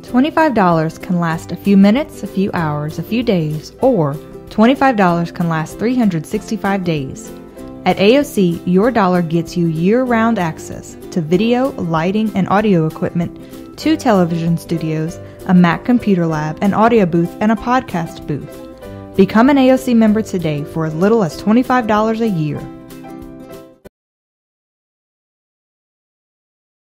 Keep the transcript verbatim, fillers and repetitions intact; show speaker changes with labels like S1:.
S1: twenty-five dollars can last a few minutes, a few hours, a few days, or twenty-five dollars can last three hundred sixty-five days. At A O C, your dollar gets you year-round access to video, lighting, and audio equipment, two television studios, a Mac computer lab, an audio booth, and a podcast booth. Become an A O C member today for as little as twenty-five dollars a year.